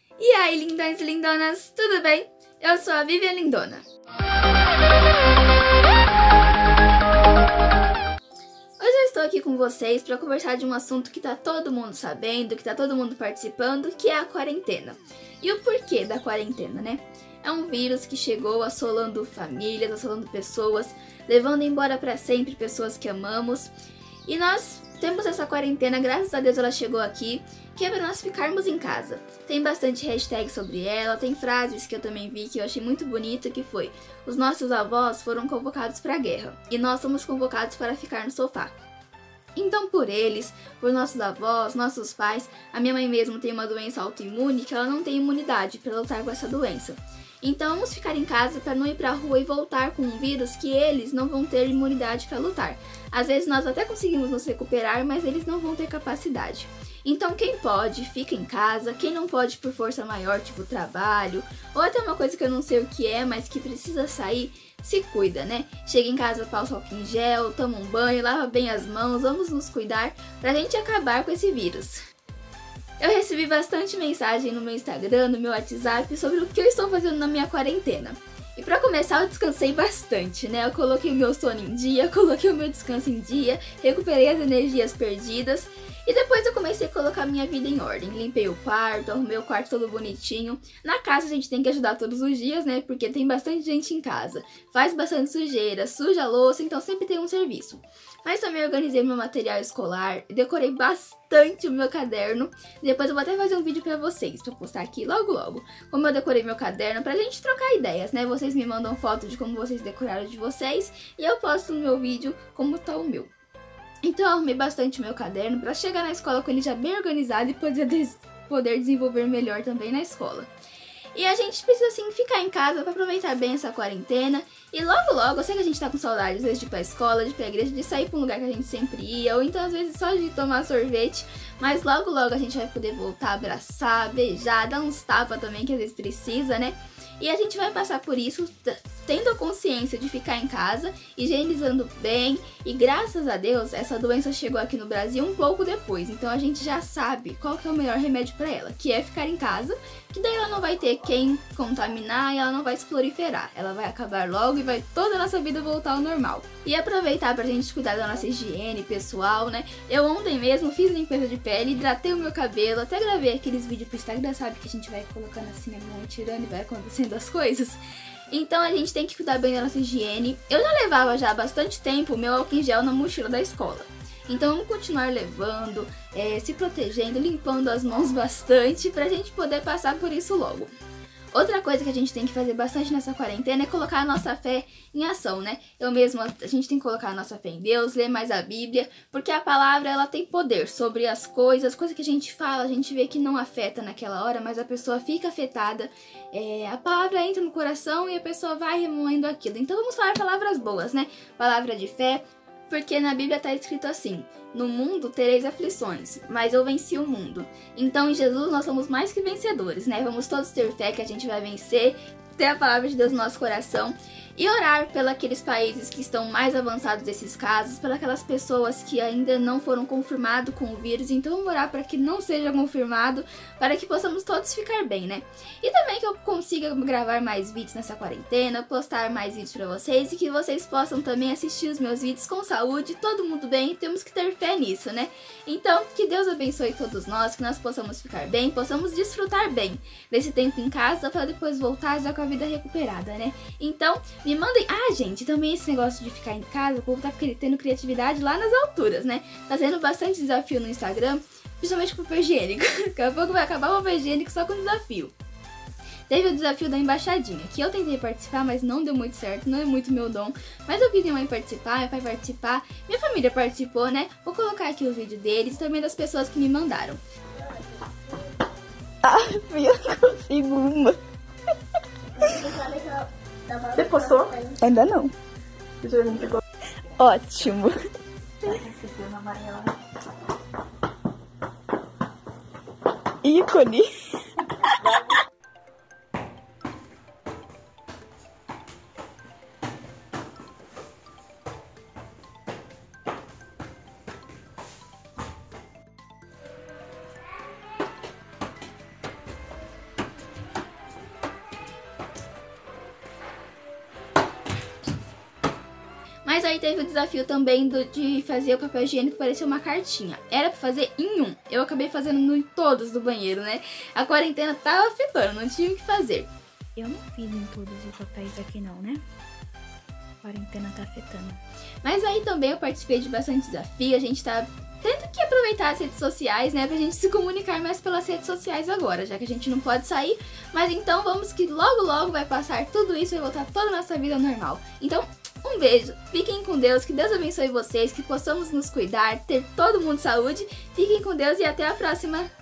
E aí, lindões e lindonas, tudo bem? Eu sou a Vivian Lindona. Hoje eu estou aqui com vocês para conversar de um assunto que tá todo mundo sabendo, que tá todo mundo participando, que é a quarentena. E o porquê da quarentena, né? É um vírus que chegou assolando famílias, assolando pessoas, levando embora para sempre pessoas que amamos. E nós temos essa quarentena, graças a Deus ela chegou aqui, que é para nós ficarmos em casa. Tem bastante hashtag sobre ela, tem frases que eu também vi que eu achei muito bonita, que foi: os nossos avós foram convocados para a guerra, e nós somos convocados para ficar no sofá. Então por eles, por nossos avós, nossos pais, a minha mãe mesmo tem uma doença autoimune que ela não tem imunidade para lutar com essa doença. Então vamos ficar em casa para não ir para a rua e voltar com um vírus que eles não vão ter imunidade para lutar. Às vezes nós até conseguimos nos recuperar, mas eles não vão ter capacidade. Então quem pode, fica em casa. Quem não pode por força maior, tipo trabalho, ou até uma coisa que eu não sei o que é, mas que precisa sair, se cuida, né? Chega em casa, passa álcool em gel, toma um banho, lava bem as mãos, vamos nos cuidar pra gente acabar com esse vírus. Eu recebi bastante mensagem no meu Instagram, no meu WhatsApp, sobre o que eu estou fazendo na minha quarentena. E pra começar, eu descansei bastante, né? Eu coloquei o meu sono em dia, coloquei o meu descanso em dia, recuperei as energias perdidas. E depois eu comecei a colocar minha vida em ordem. Limpei o quarto, arrumei o quarto todo bonitinho. Na casa a gente tem que ajudar todos os dias, né? Porque tem bastante gente em casa. Faz bastante sujeira, suja a louça, então sempre tem um serviço. Mas também organizei meu material escolar, decorei bastante o meu caderno. Depois eu vou até fazer um vídeo pra vocês, pra postar aqui logo logo, como eu decorei meu caderno, pra gente trocar ideias, né? Vocês me mandam foto de como vocês decoraram de vocês e eu posto no meu vídeo como tá o meu. Então eu arrumei bastante o meu caderno pra chegar na escola com ele já bem organizado e poder desenvolver melhor também na escola. E a gente precisa, assim, ficar em casa pra aproveitar bem essa quarentena. E logo logo, eu sei que a gente tá com saudade, às vezes de ir pra escola, de ir pra igreja, de sair pra um lugar que a gente sempre ia, ou então às vezes só de tomar sorvete. Mas logo logo a gente vai poder voltar a abraçar, beijar, dar uns tapas também, que às vezes precisa, né? E a gente vai passar por isso tendo a consciência de ficar em casa, higienizando bem. E graças a Deus, essa doença chegou aqui no Brasil um pouco depois. Então a gente já sabe qual que é o melhor remédio para ela, que é ficar em casa, que daí ela não vai ter quem contaminar e ela não vai se proliferar. Ela vai acabar logo e vai toda a nossa vida voltar ao normal. E aproveitar pra gente cuidar da nossa higiene pessoal, né? Eu ontem mesmo fiz limpeza de pele, hidratei o meu cabelo, até gravei aqueles vídeos pro Instagram, sabe? Que a gente vai colocando assim a mão, tirando e vai acontecendo as coisas. Então a gente tem que cuidar bem da nossa higiene. Eu já levava já há bastante tempo o meu álcool em gel na mochila da escola. Então vamos continuar levando, se protegendo, limpando as mãos bastante pra gente poder passar por isso logo. Outra coisa que a gente tem que fazer bastante nessa quarentena é colocar a nossa fé em ação, né? A gente tem que colocar a nossa fé em Deus, ler mais a Bíblia, porque a palavra, ela tem poder sobre as coisas que a gente fala, a gente vê que não afeta naquela hora, mas a pessoa fica afetada, a palavra entra no coração e a pessoa vai remoendo aquilo. Então vamos falar palavras boas, né? Palavra de fé, porque na Bíblia está escrito assim: no mundo tereis aflições, mas eu venci o mundo. Então em Jesus nós somos mais que vencedores, né? Vamos todos ter fé que a gente vai vencer, ter a palavra de Deus no nosso coração e orar pelos aqueles países que estão mais avançados desses casos, pelas aquelas pessoas que ainda não foram confirmados com o vírus. Então vamos orar para que não seja confirmado, para que possamos todos ficar bem, né? E também que eu consiga gravar mais vídeos nessa quarentena, postar mais vídeos para vocês e que vocês possam também assistir os meus vídeos com saúde, todo mundo bem. Temos que ter fé nisso, né? Então que Deus abençoe todos nós, que nós possamos ficar bem, possamos desfrutar bem desse tempo em casa para depois voltar já com a vida recuperada, né? Então me mandem. Ah, gente, também esse negócio de ficar em casa, o povo tá tendo criatividade lá nas alturas, né? Tá tendo bastante desafio no Instagram, principalmente com papel higiênico. Daqui a pouco vai acabar o papel higiênico só com desafio. Teve o desafio da embaixadinha, que eu tentei participar, mas não deu muito certo, não é muito meu dom. Mas eu vi minha mãe participar, meu pai participar, minha família participou, né? Vou colocar aqui o vídeo deles e também das pessoas que me mandaram. Ah, eu não consigo uma. Você postou? Ainda não. Ótimo. Ícone. Mas aí teve o desafio também de fazer o papel higiênico parecer uma cartinha. Era pra fazer em um. Eu acabei fazendo em todos do banheiro, né? A quarentena tava afetando, não tinha o que fazer. Eu não fiz em todos os papéis aqui não, né? A quarentena tá afetando. Mas aí também eu participei de bastante desafio. A gente tá tendo que aproveitar as redes sociais, né? Pra gente se comunicar mais pelas redes sociais agora, já que a gente não pode sair. Mas então vamos que logo logo vai passar tudo isso e vai voltar toda a nossa vida normal. Então, um beijo, fiquem com Deus, que Deus abençoe vocês, que possamos nos cuidar, ter todo mundo saúde. Fiquem com Deus e até a próxima!